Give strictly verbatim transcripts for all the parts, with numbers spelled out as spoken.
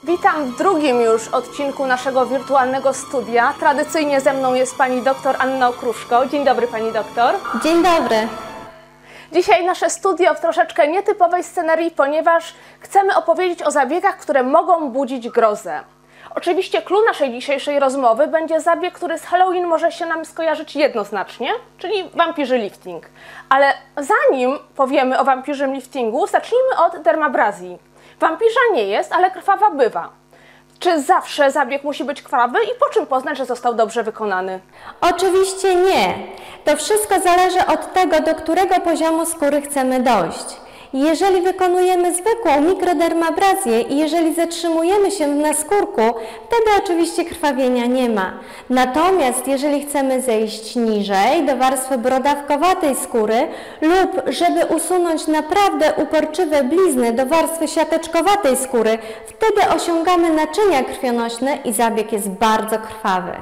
Witam w drugim już odcinku naszego wirtualnego studia. Tradycyjnie ze mną jest pani doktor Anna Okruszko. Dzień dobry pani doktor. Dzień dobry. Dzisiaj nasze studio w troszeczkę nietypowej scenerii, ponieważ chcemy opowiedzieć o zabiegach, które mogą budzić grozę. Oczywiście clou naszej dzisiejszej rozmowy będzie zabieg, który z Halloween może się nam skojarzyć jednoznacznie, czyli wampirzy lifting. Ale zanim powiemy o wampirzym liftingu, zacznijmy od dermabrazji. Wampirza nie jest, ale krwawa bywa. Czy zawsze zabieg musi być krwawy i po czym poznać, że został dobrze wykonany? Oczywiście nie. To wszystko zależy od tego, do którego poziomu skóry chcemy dojść. Jeżeli wykonujemy zwykłą mikrodermabrazję i jeżeli zatrzymujemy się w naskórku, wtedy oczywiście krwawienia nie ma. Natomiast jeżeli chcemy zejść niżej, do warstwy brodawkowatej skóry lub żeby usunąć naprawdę uporczywe blizny do warstwy siateczkowatej skóry, wtedy osiągamy naczynia krwionośne i zabieg jest bardzo krwawy.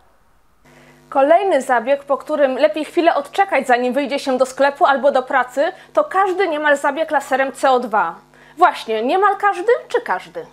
Kolejny zabieg, po którym lepiej chwilę odczekać, zanim wyjdzie się do sklepu albo do pracy, to każdy niemal zabieg laserem C O dwa. Właśnie, niemal każdy czy każdy?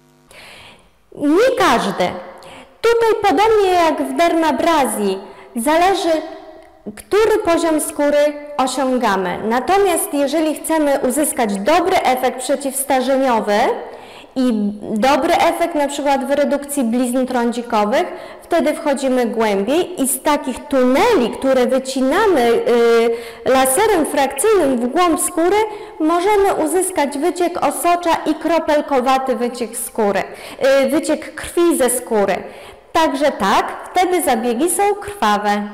Nie każdy. Tutaj podobnie jak w dermabrazji zależy, który poziom skóry osiągamy. Natomiast jeżeli chcemy uzyskać dobry efekt przeciwstarzeniowy i dobry efekt na przykład w redukcji blizn trądzikowych, wtedy wchodzimy głębiej i z takich tuneli, które wycinamy y, laserem frakcyjnym w głąb skóry, możemy uzyskać wyciek osocza i kropelkowaty wyciek skóry, y, wyciek krwi ze skóry. Także tak, wtedy zabiegi są krwawe.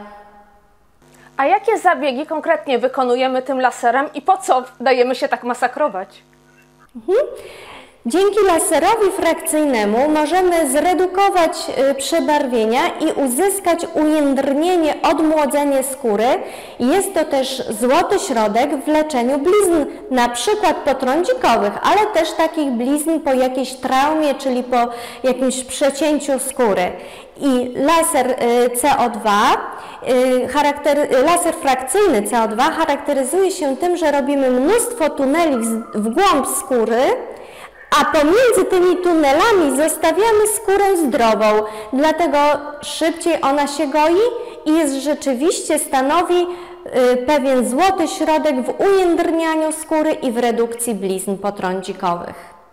A jakie zabiegi konkretnie wykonujemy tym laserem i po co dajemy się tak masakrować? Mhm. Dzięki laserowi frakcyjnemu możemy zredukować przebarwienia i uzyskać ujędrnienie, odmłodzenie skóry. Jest to też złoty środek w leczeniu blizn, na przykład potrądzikowych, ale też takich blizn po jakiejś traumie, czyli po jakimś przecięciu skóry. I laser C O dwa, charakter, laser frakcyjny C O dwa charakteryzuje się tym, że robimy mnóstwo tuneli w głąb skóry, a pomiędzy tymi tunelami zostawiamy skórę zdrową, dlatego szybciej ona się goi i jest rzeczywiście stanowi pewien złoty środek w ujędrnianiu skóry i w redukcji blizn potrądzikowych.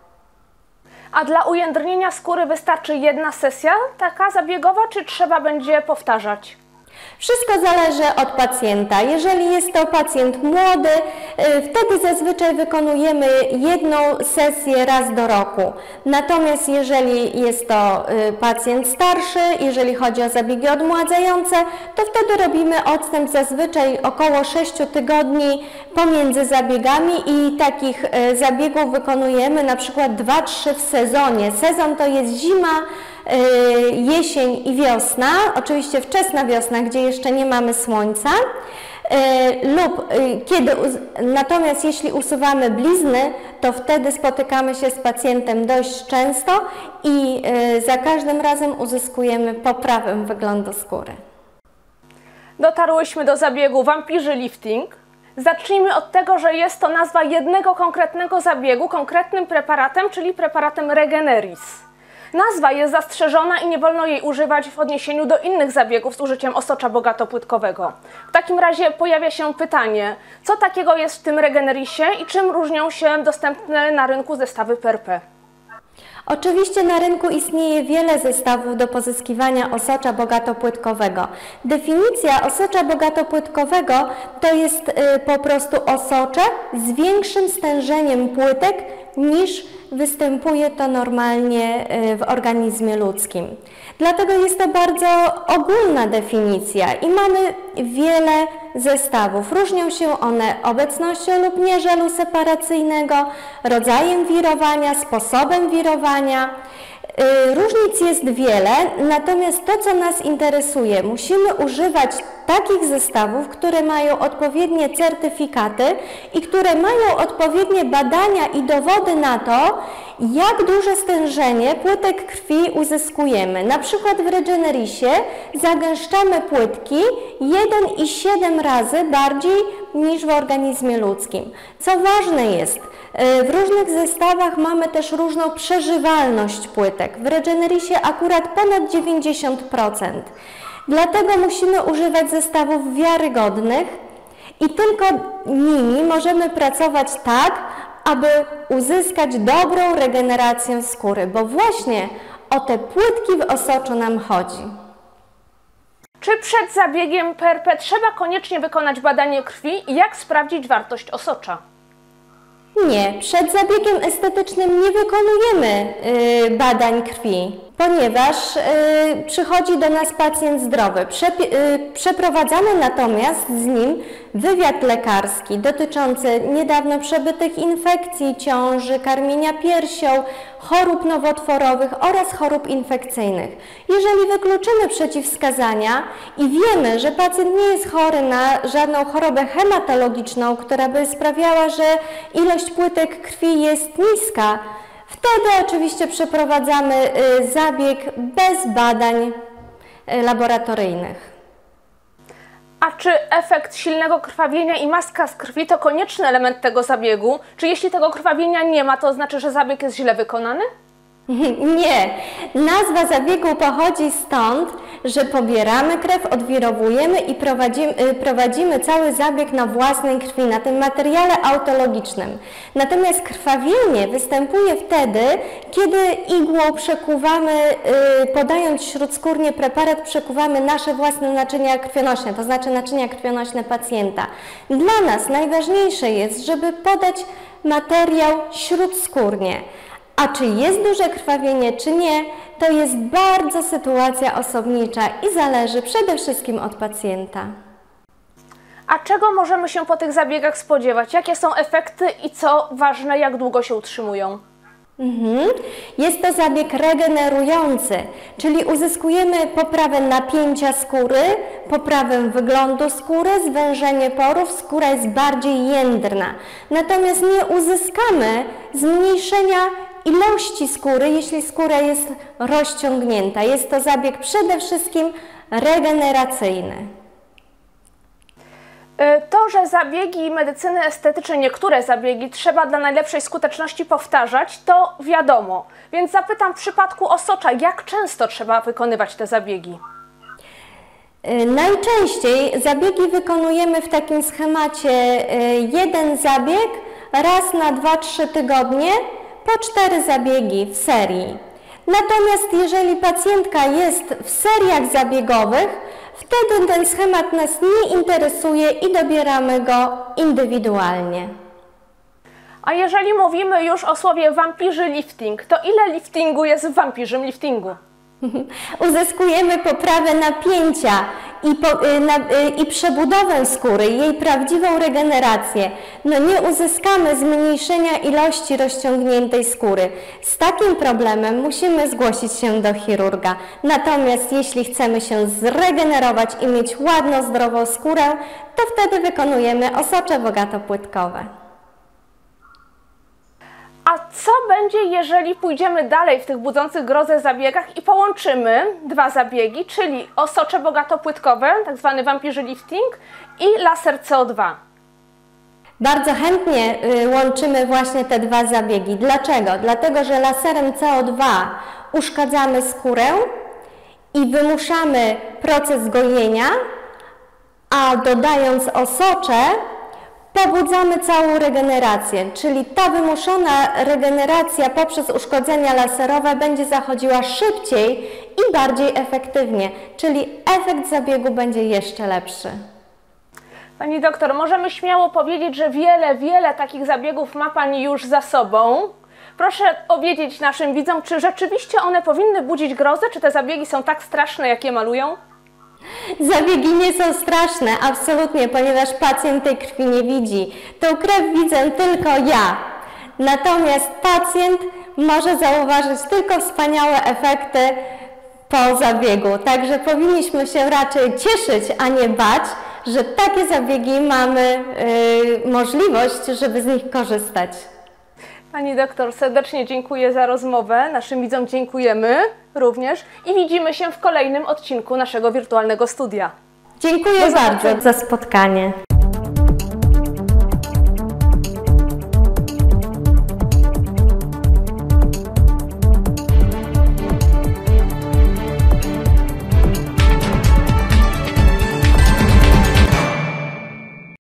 A dla ujędrnienia skóry wystarczy jedna sesja taka zabiegowa, czy trzeba będzie powtarzać? Wszystko zależy od pacjenta. Jeżeli jest to pacjent młody, wtedy zazwyczaj wykonujemy jedną sesję raz do roku. Natomiast jeżeli jest to pacjent starszy, jeżeli chodzi o zabiegi odmładzające, to wtedy robimy odstęp zazwyczaj około sześciu tygodni pomiędzy zabiegami i takich zabiegów wykonujemy na przykład dwa trzy w sezonie. Sezon to jest zima, jesień i wiosna, oczywiście wczesna wiosna, gdzie jeszcze nie mamy słońca, lub kiedy, natomiast jeśli usuwamy blizny, to wtedy spotykamy się z pacjentem dość często i za każdym razem uzyskujemy poprawę wyglądu skóry. Dotarłyśmy do zabiegu wampirzy lifting. Zacznijmy od tego, że jest to nazwa jednego konkretnego zabiegu, konkretnym preparatem, czyli preparatem Regeneris. Nazwa jest zastrzeżona i nie wolno jej używać w odniesieniu do innych zabiegów z użyciem osocza bogatopłytkowego. W takim razie pojawia się pytanie, co takiego jest w tym Regenerisie i czym różnią się dostępne na rynku zestawy P R P? Oczywiście na rynku istnieje wiele zestawów do pozyskiwania osocza bogatopłytkowego. Definicja osocza bogatopłytkowego to jest y, po prostu osocze z większym stężeniem płytek niż występuje to normalnie w organizmie ludzkim. Dlatego jest to bardzo ogólna definicja i mamy wiele zestawów. Różnią się one obecnością lub nie żelu separacyjnego, rodzajem wirowania, sposobem wirowania. Różnic jest wiele, natomiast to, co nas interesuje, musimy używać takich zestawów, które mają odpowiednie certyfikaty i które mają odpowiednie badania i dowody na to, jak duże stężenie płytek krwi uzyskujemy. Na przykład w Regenerisie zagęszczamy płytki jeden i siedem razy bardziej niż w organizmie ludzkim. Co ważne jest, w różnych zestawach mamy też różną przeżywalność płytek. W Regenerisie akurat ponad dziewięćdziesiąt procent. Dlatego musimy używać zestawów wiarygodnych i tylko nimi możemy pracować tak, aby uzyskać dobrą regenerację skóry, bo właśnie o te płytki w osoczu nam chodzi. Czy przed zabiegiem P R P trzeba koniecznie wykonać badanie krwi i jak sprawdzić wartość osocza? Nie, przed zabiegiem estetycznym nie wykonujemy y, badań krwi, ponieważ y, przychodzi do nas pacjent zdrowy. Prze, y, przeprowadzamy natomiast z nim wywiad lekarski dotyczący niedawno przebytych infekcji, ciąży, karmienia piersią, chorób nowotworowych oraz chorób infekcyjnych. Jeżeli wykluczymy przeciwwskazania i wiemy, że pacjent nie jest chory na żadną chorobę hematologiczną, która by sprawiała, że ilość płytek krwi jest niska, wtedy oczywiście przeprowadzamy zabieg bez badań laboratoryjnych. A czy efekt silnego krwawienia i maska z krwi to konieczny element tego zabiegu? Czy jeśli tego krwawienia nie ma, to znaczy, że zabieg jest źle wykonany? Nie. Nazwa zabiegu pochodzi stąd, że pobieramy krew, odwirowujemy i prowadzimy, prowadzimy cały zabieg na własnej krwi, na tym materiale autologicznym. Natomiast krwawienie występuje wtedy, kiedy igłą przekuwamy, podając śródskórnie preparat, przekuwamy nasze własne naczynia krwionośne, to znaczy naczynia krwionośne pacjenta. Dla nas najważniejsze jest, żeby podać materiał śródskórnie. A czy jest duże krwawienie, czy nie, to jest bardzo sytuacja osobnicza i zależy przede wszystkim od pacjenta. A czego możemy się po tych zabiegach spodziewać? Jakie są efekty i co ważne, jak długo się utrzymują? Mhm. Jest to zabieg regenerujący, czyli uzyskujemy poprawę napięcia skóry, poprawę wyglądu skóry, zwężenie porów, skóra jest bardziej jędrna. Natomiast nie uzyskamy zmniejszenia ilości skóry, jeśli skóra jest rozciągnięta. Jest to zabieg przede wszystkim regeneracyjny. To, że zabiegi medycyny estetycznej, niektóre zabiegi trzeba dla najlepszej skuteczności powtarzać, to wiadomo. Więc zapytam w przypadku osocza, jak często trzeba wykonywać te zabiegi? Najczęściej zabiegi wykonujemy w takim schemacie jeden zabieg raz na dwa trzy tygodnie, po cztery zabiegi w serii. Natomiast jeżeli pacjentka jest w seriach zabiegowych, wtedy ten schemat nas nie interesuje i dobieramy go indywidualnie. A jeżeli mówimy już o słowie vampirzy lifting, to ile liftingu jest w vampirzym liftingu? Uzyskujemy poprawę napięcia i, po, na, i przebudowę skóry, jej prawdziwą regenerację. No nie uzyskamy zmniejszenia ilości rozciągniętej skóry. Z takim problemem musimy zgłosić się do chirurga. Natomiast jeśli chcemy się zregenerować i mieć ładną, zdrową skórę, to wtedy wykonujemy osocze bogatopłytkowe. A co będzie, jeżeli pójdziemy dalej w tych budzących grozę zabiegach i połączymy dwa zabiegi, czyli osocze bogatopłytkowe, tak zwany vampirzy lifting i laser C O dwa? Bardzo chętnie łączymy właśnie te dwa zabiegi. Dlaczego? Dlatego, że laserem C O dwa uszkadzamy skórę i wymuszamy proces gojenia, a dodając osocze pobudzamy całą regenerację, czyli ta wymuszona regeneracja poprzez uszkodzenia laserowe będzie zachodziła szybciej i bardziej efektywnie, czyli efekt zabiegu będzie jeszcze lepszy. Pani doktor, możemy śmiało powiedzieć, że wiele, wiele takich zabiegów ma Pani już za sobą. Proszę powiedzieć naszym widzom, czy rzeczywiście one powinny budzić grozę, czy te zabiegi są tak straszne, jak je malują? Zabiegi nie są straszne, absolutnie, ponieważ pacjent tej krwi nie widzi. Tą krew widzę tylko ja. Natomiast pacjent może zauważyć tylko wspaniałe efekty po zabiegu. Także powinniśmy się raczej cieszyć, a nie bać, że takie zabiegi mamy yy, możliwość, żeby z nich korzystać. Pani doktor, serdecznie dziękuję za rozmowę. Naszym widzom dziękujemy również i widzimy się w kolejnym odcinku naszego wirtualnego studia. Dziękuję bardzo za spotkanie.